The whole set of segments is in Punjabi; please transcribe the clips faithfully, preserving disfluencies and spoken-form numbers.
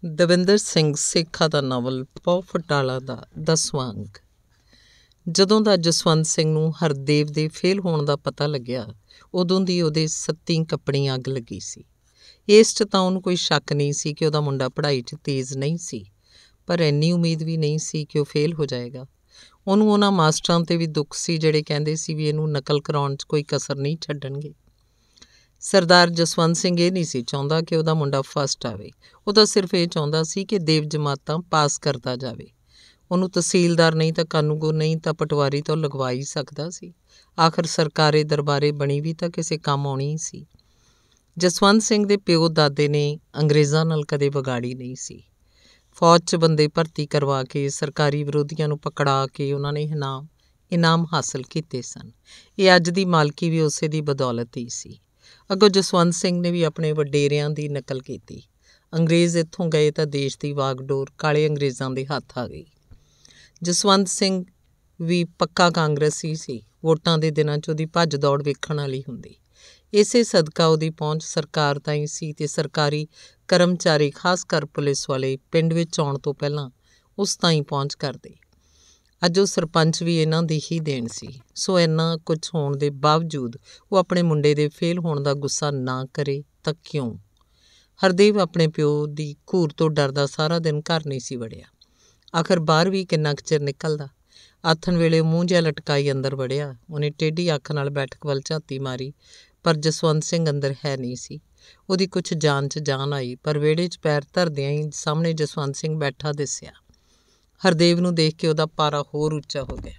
ਦਵਿੰਦਰ ਸਿੰਘ ਸੇਖਾ ਦਾ ਨਾਵਲ ਪੌ ਫਟਾਲਾ ਦਾ ਦਸਵਾਂ ਅੰਕ। ਜਦੋਂ ਦਾ ਜਸਵੰਤ ਸਿੰਘ ਨੂੰ ਹਰਦੇਵ ਦੇ ਫੇਲ ਹੋਣ ਦਾ ਪਤਾ ਲੱਗਿਆ, ਉਦੋਂ ਦੀ ਉਹਦੇ ਸੱਤੀਂ ਕੱਪੜੀ ਅੱਗ ਲੱਗੀ ਸੀ। ਇਸ 'ਚ ਤਾਂ ਉਹਨੂੰ ਕੋਈ ਸ਼ੱਕ ਨਹੀਂ ਸੀ ਕਿ ਉਹਦਾ ਮੁੰਡਾ ਪੜ੍ਹਾਈ 'ਚ ਤੇਜ਼ ਨਹੀਂ ਸੀ, ਪਰ ਇੰਨੀ ਉਮੀਦ ਵੀ ਨਹੀਂ ਸੀ ਕਿ ਉਹ ਫੇਲ ਹੋ ਜਾਏਗਾ। ਉਹਨੂੰ ਉਹਨਾਂ ਮਾਸਟਰਾਂ 'ਤੇ ਵੀ ਦੁੱਖ ਸੀ ਜਿਹੜੇ ਕਹਿੰਦੇ ਸੀ ਵੀ ਇਹਨੂੰ ਨਕਲ ਕਰਾਉਣ 'ਚ ਕੋਈ ਕਸਰ ਨਹੀਂ ਛੱਡਣਗੇ। ਸਰਦਾਰ ਜਸਵੰਤ ਸਿੰਘ ਇਹ ਨਹੀਂ ਸੀ ਚਾਹੁੰਦਾ ਕਿ ਉਹਦਾ ਮੁੰਡਾ ਫਸਟ ਆਵੇ। ਉਹ ਤਾਂ ਸਿਰਫ ਇਹ ਚਾਹੁੰਦਾ ਸੀ ਕਿ ਦੇਵ ਜਮਾਤਾਂ ਪਾਸ ਕਰਦਾ ਜਾਵੇ। ਉਹਨੂੰ ਤਹਿਸੀਲਦਾਰ ਨਹੀਂ ਤਾਂ ਕਾਨੂੰਗੋ ਨਹੀਂ ਤਾਂ ਪਟਵਾਰੀ ਤੋਂ ਲਗਵਾ ਹੀ ਸਕਦਾ ਸੀ। ਆਖਰ ਸਰਕਾਰੀ ਦਰਬਾਰੇ ਬਣੀ ਵੀ ਤਾਂ ਕਿਸੇ ਕੰਮ ਆਉਣੀ ਹੀ ਸੀ। ਜਸਵੰਤ ਸਿੰਘ ਦੇ ਪਿਓ ਦਾਦੇ ਨੇ ਅੰਗਰੇਜ਼ਾਂ ਨਾਲ ਕਦੇ ਵਿਗਾੜੀ ਨਹੀਂ ਸੀ। ਫੌਜ 'ਚ ਬੰਦੇ ਭਰਤੀ ਕਰਵਾ ਕੇ ਸਰਕਾਰੀ ਵਿਰੋਧੀਆਂ ਨੂੰ ਪਕੜਾ ਕੇ ਉਹਨਾਂ ਨੇ ਇਨਾਮ ਇਨਾਮ ਹਾਸਲ ਕੀਤੇ ਸਨ। ਇਹ ਅੱਜ ਦੀ ਮਾਲਕੀ ਵੀ ਉਸੇ ਦੀ ਬਦੌਲਤ ਹੀ ਸੀ। ਅੱਗੋਂ ਜਸਵੰਤ ਸਿੰਘ ਨੇ ਵੀ ਆਪਣੇ ਵਡੇਰਿਆਂ ਦੀ ਨਕਲ ਕੀਤੀ। ਅੰਗਰੇਜ਼ ਇੱਥੋਂ ਗਏ ਤਾਂ ਦੇਸ਼ ਦੀ ਵਾਗਡੋਰ ਕਾਲੇ ਅੰਗਰੇਜ਼ਾਂ ਦੇ ਹੱਥ ਆ ਗਈ। ਜਸਵੰਤ ਸਿੰਘ ਵੀ ਪੱਕਾ ਕਾਂਗਰਸੀ ਸੀ। ਵੋਟਾਂ ਦੇ ਦਿਨਾਂ 'ਚ ਉਹਦੀ ਭੱਜ ਦੌੜ ਵੇਖਣ ਵਾਲੀ ਹੁੰਦੀ। ਇਸੇ ਸਦਕਾ ਉਹਦੀ ਪਹੁੰਚ ਸਰਕਾਰ ਤਾਈਂ ਸੀ ਅਤੇ ਸਰਕਾਰੀ ਕਰਮਚਾਰੀ ਖਾਸ ਕਰ ਪੁਲਿਸ ਵਾਲੇ ਪਿੰਡ ਵਿੱਚ ਆਉਣ ਤੋਂ ਪਹਿਲਾਂ ਉਸ ਤਾਈਂ ਪਹੁੰਚ ਕਰਦੇ। ਅੱਜ ਉਹ ਸਰਪੰਚ ਵੀ ਇਹਨਾਂ ਦੀ ਹੀ ਦੇਣ ਸੀ। ਸੋ ਇੰਨਾ ਕੁਝ ਹੋਣ ਦੇ ਬਾਵਜੂਦ ਉਹ ਆਪਣੇ ਮੁੰਡੇ ਦੇ ਫੇਲ ਹੋਣ ਦਾ ਗੁੱਸਾ ਨਾ ਕਰੇ ਤਾਂ ਕਿਉਂ? ਹਰਦੇਵ ਆਪਣੇ ਪਿਓ ਦੀ ਘੂਰ ਤੋਂ ਡਰਦਾ ਸਾਰਾ ਦਿਨ ਘਰ ਨਹੀਂ ਸੀ ਵੜਿਆ। ਆਖਰ ਬਾਹਰ ਵੀ ਕਿੰਨਾ ਕੁ ਚਿਰ ਨਿਕਲਦਾ। ਆਥਣ ਵੇਲੇ ਮੂੰਹ ਜਿਹਾ ਲਟਕਾਈ ਅੰਦਰ ਵੜਿਆ। ਉਹਨੇ ਟੇਢੀ ਅੱਖ ਨਾਲ ਬੈਠਕ ਵੱਲ ਝਾਤੀ ਮਾਰੀ, ਪਰ ਜਸਵੰਤ ਸਿੰਘ ਅੰਦਰ ਹੈ ਨਹੀਂ ਸੀ। ਉਹਦੀ ਕੁਛ ਜਾਨ 'ਚ ਜਾਨ ਆਈ, ਪਰ ਵਿਹੜੇ 'ਚ ਪੈਰ ਧਰਦਿਆਂ ਹੀ ਸਾਹਮਣੇ ਜਸਵੰਤ ਸਿੰਘ ਬੈਠਾ ਦਿਸਿਆ। ਹਰਦੇਵ ਨੂੰ ਦੇਖ ਕੇ ਉਹਦਾ ਪਾਰਾ ਹੋਰ ਉੱਚਾ ਹੋ ਗਿਆ।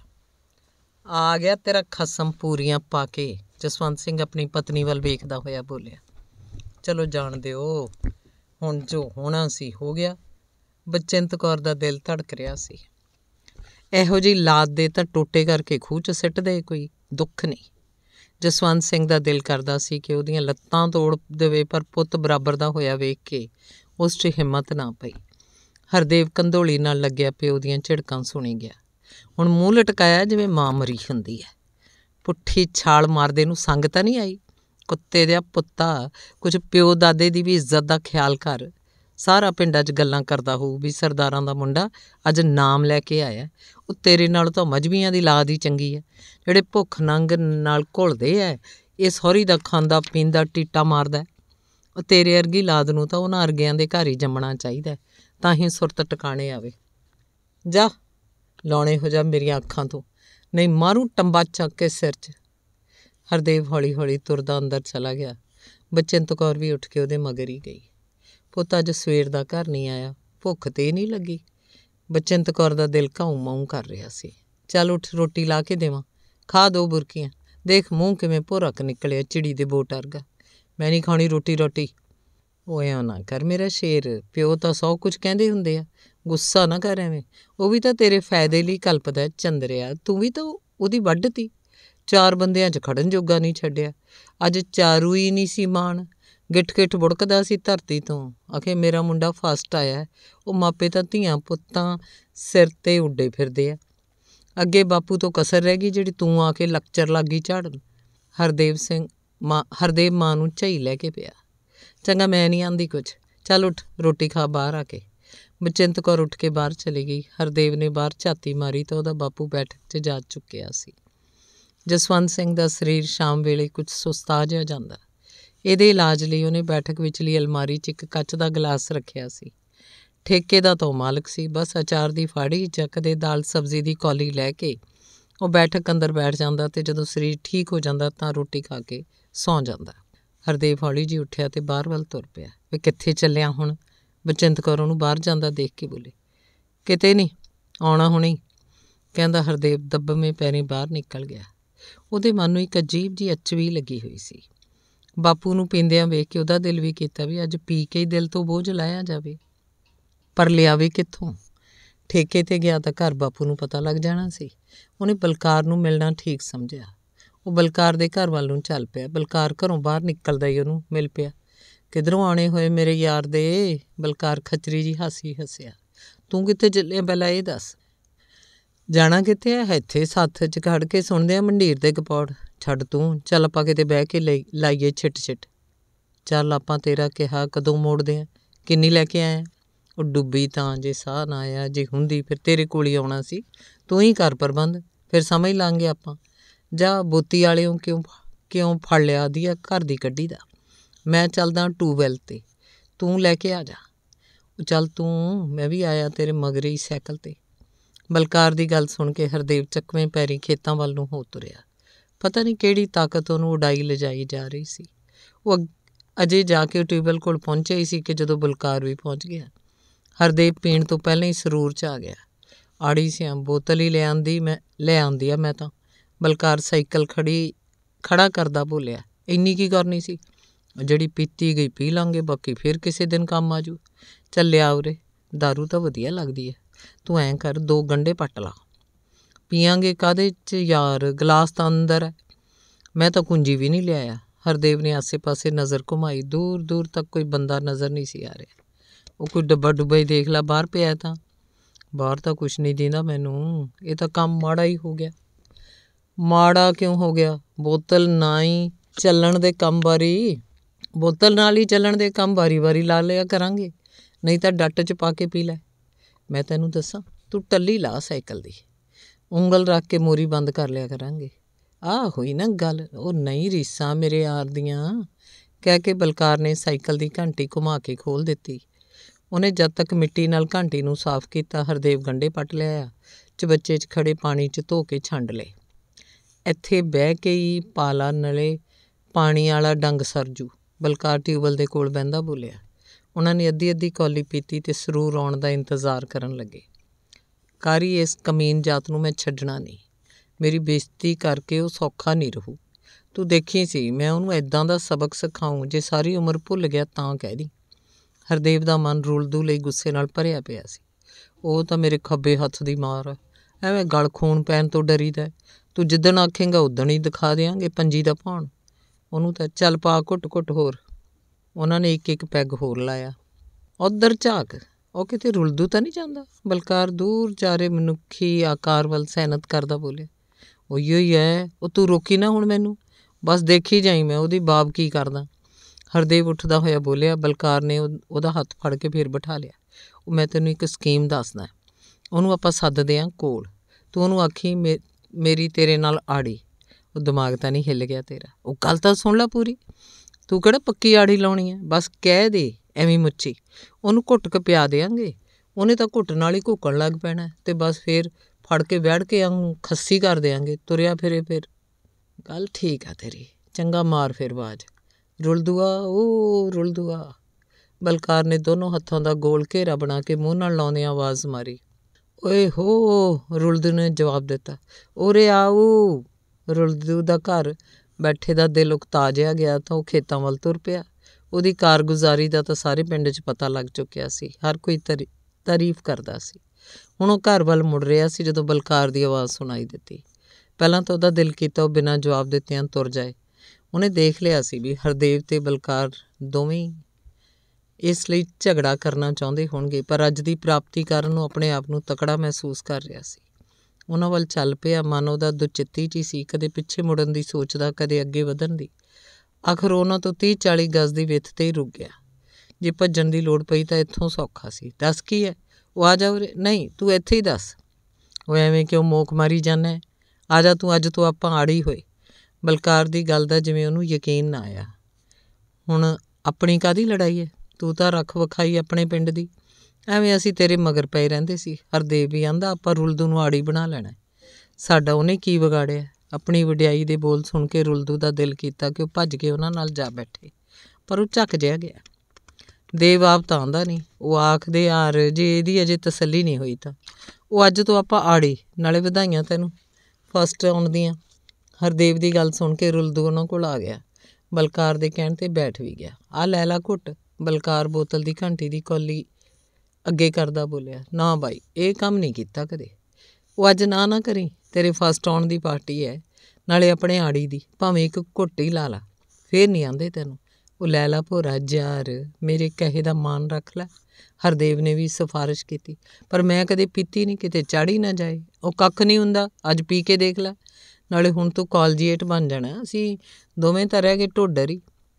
ਆ ਗਿਆ ਤੇਰਾ ਖਸਮ ਪੂਰੀਆਂ ਪਾ ਕੇ, ਜਸਵੰਤ ਸਿੰਘ ਆਪਣੀ ਪਤਨੀ ਵੱਲ ਵੇਖਦਾ ਹੋਇਆ ਬੋਲਿਆ। ਚਲੋ ਜਾਣ ਦਿਓ, ਹੁਣ ਜੋ ਹੋਣਾ ਸੀ ਹੋ ਗਿਆ। ਬਚਿੰਤ ਕੌਰ ਦਾ ਦਿਲ ਧੜਕ ਰਿਹਾ ਸੀ। ਇਹੋ ਜਿਹੀ ਲਾਦ ਦੇ ਤਾਂ ਟੋਟੇ ਕਰਕੇ ਖੂਹ 'ਚ ਸਿੱਟ ਦੇ, ਕੋਈ ਦੁੱਖ ਨਹੀਂ। ਜਸਵੰਤ ਸਿੰਘ ਦਾ ਦਿਲ ਕਰਦਾ ਸੀ ਕਿ ਉਹਦੀਆਂ ਲੱਤਾਂ ਤੋੜ ਦੇਵੇ, ਪਰ ਪੁੱਤ ਬਰਾਬਰ ਦਾ ਹੋਇਆ ਵੇਖ ਕੇ ਉਸ 'ਚ ਹਿੰਮਤ ਨਾ ਪਈ। ਹਰਦੇਵ ਕੰਧੋਲੀ ਨਾਲ ਲੱਗਿਆ ਪਿਓ ਦੀਆਂ ਝਿੜਕਾਂ ਸੁਣੀ ਗਿਆ। ਹੁਣ ਮੂੰਹ ਲਟਕਾਇਆ ਜਿਵੇਂ ਮਾਂ ਮਰੀ ਹੁੰਦੀ ਹੈ। ਪੁੱਠੀ ਛਾਲ ਮਾਰਦੇ ਨੂੰ ਸੰਗ ਤਾਂ ਨਹੀਂ ਆਈ? ਕੁੱਤੇ ਦਿਆ ਪੁੱਤਾ, ਕੁਝ ਪਿਓ ਦਾਦੇ ਦੀ ਵੀ ਇੱਜ਼ਤ ਦਾ ਖਿਆਲ ਕਰ। ਸਾਰਾ ਪਿੰਡਾਂ 'ਚ ਗੱਲਾਂ ਕਰਦਾ ਹੋਊ ਵੀ ਸਰਦਾਰਾਂ ਦਾ ਮੁੰਡਾ ਅੱਜ ਨਾਮ ਲੈ ਕੇ ਆਇਆ। ਉਹ ਤੇਰੇ ਨਾਲ ਤਾਂ ਮਜ਼੍ਹਬੀਆਂ ਦੀ ਲਾਦ ਹੀ ਚੰਗੀ ਹੈ, ਜਿਹੜੇ ਭੁੱਖ ਨੰਗ ਨਾਲ ਘੁਲਦੇ ਹੈ। ਇਹ ਸਹੁਰੀ ਦਾ ਖਾਂਦਾ ਪੀਂਦਾ ਟੀਟਾ ਮਾਰਦਾ। ਉਹ ਤੇਰੇ ਵਰਗੀ ਲਾਦ ਨੂੰ ਤਾਂ ਉਹਨਾਂ ਅਰਗਿਆਂ ਦੇ ਘਰ ਹੀ ਜੰਮਣਾ ਚਾਹੀਦਾ, ਤਾਂ ਹੀ ਸੁਰਤ ਟਿਕਾਣੇ ਆਵੇ। ਜਾ ਲਾਉਣੇ ਹੋ ਜਾ ਮੇਰੀਆਂ ਅੱਖਾਂ ਤੋਂ, ਨਹੀਂ ਮਾਰੂ ਟੰਬਾ ਚੱਕ ਕੇ ਸਿਰ 'ਚ। ਹਰਦੇਵ ਹੌਲੀ ਹੌਲੀ ਤੁਰਦਾ ਅੰਦਰ ਚਲਾ ਗਿਆ। ਬਚਿੰਤ ਕੌਰ ਵੀ ਉੱਠ ਕੇ ਉਹਦੇ ਮਗਰ ਹੀ ਗਈ। ਪੁੱਤ ਅੱਜ ਸਵੇਰ ਦਾ ਘਰ ਨਹੀਂ ਆਇਆ, ਭੁੱਖ ਤੇ ਨਹੀਂ ਲੱਗੀ? ਬਚਿੰਤ ਕੌਰ ਦਾ ਦਿਲ ਘਾਊ ਮਾਊ ਕਰ ਰਿਹਾ ਸੀ। ਚੱਲ ਉੱਠ, ਰੋਟੀ ਲਾ ਕੇ ਦੇਵਾਂ, ਖਾ ਦੋ ਬੁਰਕੀਆਂ। ਦੇਖ ਮੂੰਹ ਕਿਵੇਂ ਭੋਰਕ ਨਿਕਲਿਆ, ਚਿੜੀ ਦੇ ਬੋਟ ਵਰਗਾ। ਮੈਂ ਨਹੀਂ ਖਾਣੀ ਰੋਟੀ ਰੋਟੀ। ਉਹ ਇਉਂ ਨਾ ਕਰ ਮੇਰਾ ਸ਼ੇਰ, ਪਿਓ ਤਾਂ ਸੌ ਕੁਝ ਕਹਿੰਦੇ ਹੁੰਦੇ ਆ, ਗੁੱਸਾ ਨਾ ਕਰ ਐਵੇਂ। ਉਹ ਵੀ ਤਾਂ ਤੇਰੇ ਫਾਇਦੇ ਲਈ ਕਲਪਦਾ ਚੰਦਰਿਆ, ਤੂੰ ਵੀ ਤਾਂ ਉਹਦੀ ਵੱਢ ਤੀ। ਚਾਰ ਬੰਦਿਆਂ 'ਚ ਖੜਨ ਜੋਗਾ ਨਹੀਂ ਛੱਡਿਆ। ਅੱਜ ਚਾਰੂ ਹੀ ਨਹੀਂ ਸੀ ਮਾਣ, ਗਿੱਠ ਗਿੱਠ ਬੁੜਕਦਾ ਸੀ ਧਰਤੀ ਤੋਂ। ਆਖੇ ਮੇਰਾ ਮੁੰਡਾ ਫਸਟ ਆਇਆ। ਉਹ ਮਾਪੇ ਤਾਂ ਧੀਆਂ ਪੁੱਤਾਂ ਸਿਰ 'ਤੇ ਉੱਡੇ ਫਿਰਦੇ ਆ। ਅੱਗੇ ਬਾਪੂ ਤੋਂ ਕਸਰ ਰਹਿ ਗਈ ਜਿਹੜੀ ਤੂੰ ਆ ਕੇ ਲੈਕਚਰ ਲੱਗ ਗਈ ਝਾੜਨ। ਹਰਦੇਵ ਸਿੰਘ ਮਾਂ ਹਰਦੇਵ ਮਾਂ ਨੂੰ ਝਈ ਲੈ ਕੇ ਪਿਆ। ਚੰਗਾ ਮੈਂ ਨਹੀਂ ਆਂਦੀ ਕੁਝ, ਚੱਲ ਉੱਠ ਰੋਟੀ ਖਾ ਬਾਹਰ ਆ ਕੇ। ਬਚਿੰਤ ਕੌਰ ਉੱਠ ਕੇ ਬਾਹਰ ਚਲੀ ਗਈ। ਹਰਦੇਵ ਨੇ ਬਾਹਰ ਝਾਤੀ ਮਾਰੀ ਤਾਂ ਉਹਦਾ ਬਾਪੂ ਬੈਠਕ 'ਚ ਜਾ ਚੁੱਕਿਆ ਸੀ। ਜਸਵੰਤ ਸਿੰਘ ਦਾ ਸਰੀਰ ਸ਼ਾਮ ਵੇਲੇ ਕੁਝ ਸੁਸਤਾ ਜਿਹਾ ਜਾਂਦਾ। ਇਹਦੇ ਇਲਾਜ ਲਈ ਉਹਨੇ ਬੈਠਕ ਵਿਚਲੀ ਅਲਮਾਰੀ 'ਚ ਇੱਕ ਕੱਚ ਦਾ ਗਲਾਸ ਰੱਖਿਆ ਸੀ। ਠੇਕੇ ਦਾ ਤਾਂ ਉਹ ਮਾਲਕ ਸੀ। ਬਸ ਅਚਾਰ ਦੀ ਫਾੜੀ ਚੱਕਦੇ, ਦਾਲ ਸਬਜ਼ੀ ਦੀ ਕੌਲੀ ਲੈ ਕੇ ਉਹ ਬੈਠਕ ਅੰਦਰ ਬੈਠ ਜਾਂਦਾ ਅਤੇ ਜਦੋਂ ਸਰੀਰ ਠੀਕ ਹੋ ਜਾਂਦਾ ਤਾਂ ਰੋਟੀ ਖਾ ਕੇ ਸੌਂ ਜਾਂਦਾ। ਹਰਦੇਵ ਹੌਲੀ ਜਿਹੀ ਉੱਠਿਆ ਅਤੇ ਬਾਹਰ ਵੱਲ ਤੁਰ ਪਿਆ। ਵੀ ਕਿੱਥੇ ਚੱਲਿਆ ਹੁਣ? ਬਚਿੰਤ ਕੌਰ ਉਹਨੂੰ ਬਾਹਰ ਜਾਂਦਾ ਦੇਖ ਕੇ ਬੋਲੇ। ਕਿਤੇ ਨਹੀਂ, ਆਉਣਾ ਹੁਣੇ, ਕਹਿੰਦਾ ਹਰਦੇਵ ਦੱਬਵੇਂ ਪੈਰੀਂ ਬਾਹਰ ਨਿਕਲ ਗਿਆ। ਉਹਦੇ ਮਨ ਨੂੰ ਇੱਕ ਅਜੀਬ ਜਿਹੀ ਅਚਵੀ ਲੱਗੀ ਹੋਈ ਸੀ। ਬਾਪੂ ਨੂੰ ਪੀਂਦਿਆਂ ਵੇਖ ਕੇ ਉਹਦਾ ਦਿਲ ਵੀ ਕੀਤਾ ਵੀ ਅੱਜ ਪੀ ਕੇ ਹੀ ਦਿਲ ਤੋਂ ਬੋਝ ਲਾਹਿਆ ਜਾਵੇ, ਪਰ ਲਿਆਵੇ ਕਿੱਥੋਂ? ਠੇਕੇ 'ਤੇ ਗਿਆ ਤਾਂ ਘਰ ਬਾਪੂ ਨੂੰ ਪਤਾ ਲੱਗ ਜਾਣਾ ਸੀ। ਉਹਨੇ ਬਲਕਾਰ ਨੂੰ ਮਿਲਣਾ ਠੀਕ ਸਮਝਿਆ। ਉਹ ਬਲਕਾਰ ਦੇ ਘਰ ਵੱਲ ਨੂੰ ਚੱਲ ਪਿਆ। ਬਲਕਾਰ ਘਰੋਂ ਬਾਹਰ ਨਿਕਲਦਾ ਹੀ ਉਹਨੂੰ ਮਿਲ ਪਿਆ। ਕਿੱਧਰੋਂ ਆਉਣੇ ਹੋਏ ਮੇਰੇ ਯਾਰ ਦੇ? ਬਲਕਾਰ ਖਚਰੀ ਜੀ ਹਾਸੀ ਹੱਸਿਆ। ਤੂੰ ਕਿੱਥੇ ਚੱਲਿਆ ਪਹਿਲਾਂ ਇਹ ਦੱਸ? ਜਾਣਾ ਕਿੱਥੇ ਹੈ? ਇੱਥੇ ਸੱਥ 'ਚ ਖੜ ਕੇ ਸੁਣਦੇ ਆ ਮੰਡੀਰ ਦੇ ਗਪੌੜ। ਛੱਡ ਤੂੰ, ਚੱਲ ਆਪਾਂ ਕਿਤੇ ਬਹਿ ਕੇ ਲਈ ਲਾਈਏ ਛਿੱਟ ਛਿੱਟ। ਚੱਲ ਆਪਾਂ ਤੇਰਾ ਕਿਹਾ ਕਦੋਂ ਮੋੜਦੇ ਆ? ਕਿੰਨੀ ਲੈ ਕੇ ਆਇਆ? ਉਹ ਡੁੱਬੀ ਤਾਂ ਜੇ ਸਾਹ ਨਾ ਆਇਆ, ਜੇ ਹੁੰਦੀ ਫਿਰ ਤੇਰੇ ਕੋਲ ਹੀ ਆਉਣਾ ਸੀ। ਤੂੰ ਹੀ ਕਰ ਪ੍ਰਬੰਧ, ਫਿਰ ਸਮਝ ਲਾਂਗੇ ਆਪਾਂ। ਜਾਂ ਬੋਤੀ ਵਾਲਿਓ ਕਿਉਂ ਕਿਉਂ ਫੜ ਲਿਆ ਦੀ ਆ ਘਰ ਦੀ ਕੱਢੀ ਦਾ। ਮੈਂ ਚੱਲਦਾ ਟੂਬਵੈੱਲ 'ਤੇ, ਤੂੰ ਲੈ ਕੇ ਆ ਜਾ। ਉਹ ਚੱਲ ਤੂੰ, ਮੈਂ ਵੀ ਆਇਆ ਤੇਰੇ ਮਗਰੇ ਹੀ ਸਾਈਕਲ 'ਤੇ। ਬਲਕਾਰ ਦੀ ਗੱਲ ਸੁਣ ਕੇ ਹਰਦੇਵ ਚੱਕਵੇਂ ਪੈਰੀਂ ਖੇਤਾਂ ਵੱਲ ਨੂੰ ਹੋ ਤੁਰਿਆ। ਪਤਾ ਨਹੀਂ ਕਿਹੜੀ ਤਾਕਤ ਉਹਨੂੰ ਉਡਾਈ ਲਿਜਾਈ ਜਾ ਰਹੀ ਸੀ। ਉਹ ਅਜੇ ਜਾ ਕੇ ਟਿਊਬਵੈੱਲ ਕੋਲ ਪਹੁੰਚਿਆ ਹੀ ਸੀ ਕਿ ਜਦੋਂ ਬਲਕਾਰ ਵੀ ਪਹੁੰਚ ਗਿਆ। ਹਰਦੇਵ ਪੀਣ ਤੋਂ ਪਹਿਲਾਂ ਹੀ ਸਰੂਰ 'ਚ ਆ ਗਿਆ। ਆੜੀ ਸਿਆਂ ਬੋਤਲ ਹੀ ਲੈ ਆਂਦੀ ਮੈਂ ਲੈ ਆਉਂਦੀ ਆ ਮੈਂ ਤਾਂ। ਬਲਕਾਰ ਸਾਈਕਲ ਖੜੀ ਖੜਾ ਕਰਦਾ ਬੋਲਿਆ। ਇੰਨੀ ਕੀ ਕਰਨੀ ਸੀ? ਜਿਹੜੀ ਪੀਤੀ ਗਈ ਪੀ ਲਾਂਗੇ, ਬਾਕੀ ਫਿਰ ਕਿਸੇ ਦਿਨ ਕੰਮ ਆ ਜੂ। ਚੱਲਿਆ ਉਰੇ, ਦਾਰੂ ਤਾਂ ਵਧੀਆ ਲੱਗਦੀ ਹੈ। ਤੂੰ ਐਂ ਕਰ, ਦੋ ਗੰਢੇ ਪੱਟ ਲਾ। ਪੀਆਂਗੇ ਕਾਹਦੇ 'ਚ ਯਾਰ, ਗਲਾਸ ਤਾਂ ਅੰਦਰ ਹੈ। ਮੈਂ ਤਾਂ ਕੁੰਜੀ ਵੀ ਨਹੀਂ ਲਿਆਇਆ। ਹਰਦੇਵ ਨੇ ਆਸੇ ਪਾਸੇ ਨਜ਼ਰ ਘੁਮਾਈ। ਦੂਰ ਦੂਰ ਤੱਕ ਕੋਈ ਬੰਦਾ ਨਜ਼ਰ ਨਹੀਂ ਸੀ ਆ ਰਿਹਾ। ਉਹ ਕੋਈ ਡੱਬਾ ਡੁੱਬਾ ਹੀ ਦੇਖ ਲਾ, ਬਾਹਰ ਪਿਆ ਤਾਂ। ਬਾਹਰ ਤਾਂ ਕੁਛ ਨਹੀਂ ਦਿੰਦਾ ਮੈਨੂੰ। ਇਹ ਤਾਂ ਕੰਮ ਮਾੜਾ ਹੀ ਹੋ ਗਿਆ। ਮਾੜਾ ਕਿਉਂ ਹੋ ਗਿਆ? ਬੋਤਲ ਨਾ ਹੀ ਚੱਲਣ ਦੇ ਕੰਮ ਵਾਰੀ ਬੋਤਲ ਨਾਲ ਹੀ ਚੱਲਣ ਦੇ ਕੰਮ ਵਾਰੀ ਵਾਰੀ ਲਾ ਲਿਆ ਕਰਾਂਗੇ, ਨਹੀਂ ਤਾਂ ਡੱਟ 'ਚ ਪਾ ਕੇ ਪੀ ਲੈ। ਮੈਂ ਤੈਨੂੰ ਦੱਸਾਂ, ਤੂੰ ਟੱਲੀ ਲਾ ਸਾਈਕਲ ਦੀ, ਉਂਗਲ ਰੱਖ ਕੇ ਮੋਰੀ ਬੰਦ ਕਰ ਲਿਆ ਕਰਾਂਗੇ। ਆਹ ਹੋਈ ਨਾ ਗੱਲ। ਉਹ ਨਹੀਂ ਰੀਸਾਂ ਮੇਰੇ ਯਾਰ ਦੀਆਂ, ਕਹਿ ਕੇ ਬਲਕਾਰ ਨੇ ਸਾਈਕਲ ਦੀ ਘੰਟੀ ਘੁਮਾ ਕੇ ਖੋਲ੍ਹ ਦਿੱਤੀ। ਉਹਨੇ ਜਦ ਤੱਕ ਮਿੱਟੀ ਨਾਲ ਘੰਟੀ ਨੂੰ ਸਾਫ਼ ਕੀਤਾ, ਹਰਦੇਵ ਗੰਢੇ ਪੱਟ ਲਿਆ। ਚਬੱਚੇ 'ਚ ਖੜੇ ਪਾਣੀ 'ਚ ਧੋ ਕੇ ਛੰਡ ਲਏ। ਇੱਥੇ ਬਹਿ ਕੇ ਹੀ ਪਾਲਾ ਨਲੇ ਪਾਣੀ ਵਾਲਾ ਡੰਗ ਸਰਜੂ। ਬਲਕਾਰ ਟਿਊਬਵੈੱਲ ਦੇ ਕੋਲ ਬਹਿੰਦਾ ਬੋਲਿਆ। ਉਹਨਾਂ ਨੇ ਅੱਧੀ ਅੱਧੀ ਕੌਲੀ ਪੀਤੀ ਅਤੇ ਸਰੂਰ ਆਉਣ ਦਾ ਇੰਤਜ਼ਾਰ ਕਰਨ ਲੱਗੇ। ਕਾਰੀ ਇਸ ਕਮੀਨ ਜਾਤ ਨੂੰ ਮੈਂ ਛੱਡਣਾ ਨਹੀਂ। ਮੇਰੀ ਬੇਇੱਜ਼ਤੀ ਕਰਕੇ ਉਹ ਸੌਖਾ ਨਹੀਂ ਰਹੂ। ਤੂੰ ਦੇਖੀ ਸੀ, ਮੈਂ ਉਹਨੂੰ ਇੱਦਾਂ ਦਾ ਸਬਕ ਸਿਖਾਊਂ, ਜੇ ਸਾਰੀ ਉਮਰ ਭੁੱਲ ਗਿਆ ਤਾਂ ਕਹਿ ਦੀ। ਹਰਦੇਵ ਦਾ ਮਨ ਰੁਲਦੂ ਲਈ ਗੁੱਸੇ ਨਾਲ ਭਰਿਆ ਪਿਆ ਸੀ। ਉਹ ਤਾਂ ਮੇਰੇ ਖੱਬੇ ਹੱਥ ਦੀ ਮਾਰ ਹੈ। ਐਵੇਂ ਗਲ ਖੂਨ ਪੈਣ ਤੋਂ ਡਰੀਦਾ। ਤੂੰ ਜਿੱਦਣ ਆਖੇਂਗਾ ਉਦਣ ਹੀ ਦਿਖਾ ਦਿਆਂਗੇ ਪੰਜੀ ਦਾ ਭਾਣ। ਉਹਨੂੰ ਤਾਂ ਚੱਲ ਪਾ ਘੁੱਟ ਘੁੱਟ ਹੋਰ। ਉਹਨਾਂ ਨੇ ਇੱਕ ਇੱਕ ਪੈਗ ਹੋਰ ਲਾਇਆ। ਉੱਧਰ ਝਾਕ, ਉਹ ਕਿਤੇ ਰੁਲਦੂ ਤਾਂ ਨਹੀਂ ਜਾਂਦਾ? ਬਲਕਾਰ ਦੂਰ ਚਾਰੇ ਮਨੁੱਖੀ ਆਕਾਰ ਵੱਲ ਸੈਨਤ ਕਰਦਾ ਬੋਲਿਆ। ਉਹੀਓ ਹੀ ਹੈ। ਉਹ ਤੂੰ ਰੋਕੀ ਨਾ ਹੁਣ ਮੈਨੂੰ, ਬਸ ਦੇਖੀ ਜਾਈ ਮੈਂ ਉਹਦੀ ਬਾਬ ਕੀ ਕਰਦਾ। ਹਰਦੇਵ ਉੱਠਦਾ ਹੋਇਆ ਬੋਲਿਆ। ਬਲਕਾਰ ਨੇ ਉਹ ਉਹਦਾ ਹੱਥ ਫੜ ਕੇ ਫਿਰ ਬਿਠਾ ਲਿਆ। ਉਹ ਮੈਂ ਤੈਨੂੰ ਇੱਕ ਸਕੀਮ ਦੱਸਦਾ। ਉਹਨੂੰ ਆਪਾਂ ਸੱਦਦੇ ਹਾਂ ਕੋਲ। ਤੂੰ ਉਹਨੂੰ ਆਖੀ ਮੇ ਮੇਰੀ ਤੇਰੇ ਨਾਲ ਆੜੀ। ਉਹ ਦਿਮਾਗ ਤਾਂ ਨਹੀਂ ਹਿੱਲ ਗਿਆ ਤੇਰਾ? ਉਹ ਗੱਲ ਤਾਂ ਸੁਣ ਲਾ ਪੂਰੀ। ਤੂੰ ਕਿਹੜਾ ਪੱਕੀ ਆੜੀ ਲਾਉਣੀ ਹੈ? ਬਸ ਕਹਿ ਦੇ ਐਵੇਂ ਮੁੱਚੀ। ਉਹਨੂੰ ਘੁੱਟ ਕੇ ਪਿਆ ਦਿਆਂਗੇ। ਉਹਨੇ ਤਾਂ ਘੁੱਟ ਨਾਲ ਹੀ ਘੁੱਕਣ ਲੱਗ ਪੈਣਾ ਅਤੇ ਬਸ ਫਿਰ ਫੜ ਕੇ ਬੈਠ ਕੇ ਉਹਨੂੰ ਖੱਸੀ ਕਰ ਦਿਆਂਗੇ। ਤੁਰਿਆ ਫਿਰੇ ਫਿਰ। ਗੱਲ ਠੀਕ ਆ ਤੇਰੀ। ਚੰਗਾ ਮਾਰ ਫਿਰ ਆਵਾਜ਼। ਰੁਲਦੂਆ, ਉਹ ਰੁਲਦੂਆ। ਬਲਕਾਰ ਨੇ ਦੋਨੋਂ ਹੱਥਾਂ ਦਾ ਗੋਲ ਘੇਰਾ ਬਣਾ ਕੇ ਮੂੰਹ ਨਾਲ ਲਾਉਂਦਿਆਂ ਆਵਾਜ਼ ਮਾਰੀ। ਓਏ ਹੋ, ਰੁਲਦੂ ਨੇ ਜਵਾਬ ਦਿੱਤਾ। ਉਰੇ ਆਊ। ਰੁਲਦੂ ਦਾ ਘਰ ਬੈਠੇ ਦਾ ਦਿਲ ਉਕਤਾ ਜਿਹਾ ਗਿਆ ਤਾਂ ਉਹ ਖੇਤਾਂ ਵੱਲ ਤੁਰ ਪਿਆ। ਉਹਦੀ ਕਾਰਗੁਜ਼ਾਰੀ ਦਾ ਤਾਂ ਸਾਰੇ ਪਿੰਡ 'ਚ ਪਤਾ ਲੱਗ ਚੁੱਕਿਆ ਸੀ। ਹਰ ਕੋਈ ਤਰੀ ਤਾਰੀਫ ਕਰਦਾ ਸੀ। ਹੁਣ ਉਹ ਘਰ ਵੱਲ ਮੁੜ ਰਿਹਾ ਸੀ ਜਦੋਂ ਬਲਕਾਰ ਦੀ ਆਵਾਜ਼ ਸੁਣਾਈ ਦਿੱਤੀ। ਪਹਿਲਾਂ ਤਾਂ ਉਹਦਾ ਦਿਲ ਕੀਤਾ ਉਹ ਬਿਨਾਂ ਜਵਾਬ ਦਿੱਤਿਆਂ ਤੁਰ ਜਾਏ। ਉਹਨੇ ਦੇਖ ਲਿਆ ਸੀ ਵੀ ਹਰਦੇਵ ਅਤੇ ਬਲਕਾਰ ਦੋਵੇਂ ਇਸ ਲਈ ਝਗੜਾ ਕਰਨਾ ਚਾਹੁੰਦੇ ਹੋਣਗੇ, ਪਰ ਅੱਜ ਦੀ ਪ੍ਰਾਪਤੀ ਕਾਰਨ ਉਹ ਆਪਣੇ ਆਪ ਨੂੰ ਤਕੜਾ ਮਹਿਸੂਸ ਕਰ ਰਿਹਾ ਸੀ। ਉਹਨਾਂ ਵੱਲ ਚੱਲ ਪਿਆ। ਮਨ ਉਹਦਾ ਦੁਚਿੱਤੀ 'ਚ ਹੀ ਸੀ, ਕਦੇ ਪਿੱਛੇ ਮੁੜਨ ਦੀ ਸੋਚਦਾ, ਕਦੇ ਅੱਗੇ ਵਧਣ ਦੀ। ਆਖਰ ਉਹਨਾਂ ਤੋਂ ਤੀਹ ਚਾਲੀ ਗਜ਼ ਦੀ ਵਿੱਥ 'ਤੇ ਹੀ ਰੁਕ ਗਿਆ। ਜੇ ਭੱਜਣ ਦੀ ਲੋੜ ਪਈ ਤਾਂ ਇੱਥੋਂ ਸੌਖਾ ਸੀ। ਦੱਸ ਕੀ ਹੈ? ਉਹ ਆ ਜਾ ਉਰੇ। ਨਹੀਂ, ਤੂੰ ਇੱਥੇ ਹੀ ਦੱਸ। ਉਹ ਐਵੇਂ ਕਿਉਂ ਮੋਕ ਮਾਰੀ ਜਾਂਦਾ ਹੈ? ਆ ਜਾ ਤੂੰ, ਅੱਜ ਤੋਂ ਆਪਾਂ ਆੜੀ ਹੋਏ। ਬਲਕਾਰ ਦੀ ਗੱਲ ਦਾ ਜਿਵੇਂ ਉਹਨੂੰ ਯਕੀਨ ਨਾ ਆਇਆ। ਹੁਣ ਆਪਣੀ ਕਾਹਦੀ ਲੜਾਈ ਹੈ? ਤੂੰ ਤਾਂ ਰੱਖ ਵਿਖਾਈ ਆਪਣੇ ਪਿੰਡ ਦੀ। ਐਵੇਂ ਅਸੀਂ ਤੇਰੇ ਮਗਰ ਪਏ ਰਹਿੰਦੇ ਸੀ। ਹਰਦੇਵ ਵੀ ਆਂਦਾ ਆਪਾਂ ਰੁਲਦੂ ਨੂੰ ਆੜੀ ਬਣਾ ਲੈਣਾ। ਸਾਡਾ ਉਹਨੇ ਕੀ ਵਿਗਾੜਿਆ? ਆਪਣੀ ਵਡਿਆਈ ਦੇ ਬੋਲ ਸੁਣ ਕੇ ਰੁਲਦੂ ਦਾ ਦਿਲ ਕੀਤਾ ਕਿ ਉਹ ਭੱਜ ਕੇ ਉਹਨਾਂ ਨਾਲ ਜਾ ਬੈਠੇ, ਪਰ ਉਹ ਝੱਕ ਜਿਹਾ ਗਿਆ। ਦੇਵ ਆਪ ਤਾਂ ਆਉਂਦਾ ਨਹੀਂ। ਉਹ ਆਖਦੇ ਯਾਰ ਜੇ ਇਹਦੀ ਅਜੇ ਤਸੱਲੀ ਨਹੀਂ ਹੋਈ ਤਾਂ ਉਹ ਅੱਜ ਤੋਂ ਆਪਾਂ ਆੜੀ। ਨਾਲੇ ਵਧਾਈਆਂ ਤੈਨੂੰ ਫਸਟ ਆਉਣ ਦੀਆਂ। ਹਰਦੇਵ ਦੀ ਗੱਲ ਸੁਣ ਕੇ ਰੁਲਦੂ ਉਹਨਾਂ ਕੋਲ ਆ ਗਿਆ। ਬਲਕਾਰ ਦੇ ਕਹਿਣ 'ਤੇ ਬੈਠ ਵੀ ਗਿਆ। ਆਹ ਲੈ ਲਾ ਘੁੱਟ। ਬਲਕਾਰ ਬੋਤਲ ਦੀ ਘੰਟੀ ਦੀ ਕੌਲੀ ਅੱਗੇ ਕਰਦਾ ਬੋਲਿਆ। ਨਾ ਬਾਈ, ਇਹ ਕੰਮ ਨਹੀਂ ਕੀਤਾ ਕਦੇ। ਉਹ ਅੱਜ ਨਾ ਨਾ ਕਰੀ। ਤੇਰੇ ਫਸਟ ਆਉਣ ਦੀ ਪਾਰਟੀ ਹੈ, ਨਾਲੇ ਆਪਣੇ ਆੜੀ ਦੀ। ਭਾਵੇਂ ਇੱਕ ਘੁੱਟ ਹੀ ਲਾ ਲਾ, ਫੇਰ ਨਹੀਂ ਆਉਂਦੇ ਤੈਨੂੰ। ਉਹ ਲੈ ਲਾ ਭੋਰਾ ਯਾਰ, ਮੇਰੇ ਕਹੇ ਦਾ ਮਾਣ ਰੱਖ ਲੈ। ਹਰਦੇਵ ਨੇ ਵੀ ਸਿਫਾਰਿਸ਼ ਕੀਤੀ। ਪਰ ਮੈਂ ਕਦੇ ਪੀਤੀ ਨਹੀਂ, ਕਿਤੇ ਚਾੜੀ ਨਾ ਜਾਏ। ਉਹ ਕੱਖ ਨਹੀਂ ਹੁੰਦਾ, ਅੱਜ ਪੀ ਕੇ ਦੇਖ ਲੈ। ਨਾਲੇ ਹੁਣ ਤੂੰ ਕਾਲਜੀਏਟ ਬਣ ਜਾਣਾ। ਅਸੀਂ ਦੋਵੇਂ ਤਾਂ ਰਹਿ ਗਏ ਢੋਡਰ ਹੀ।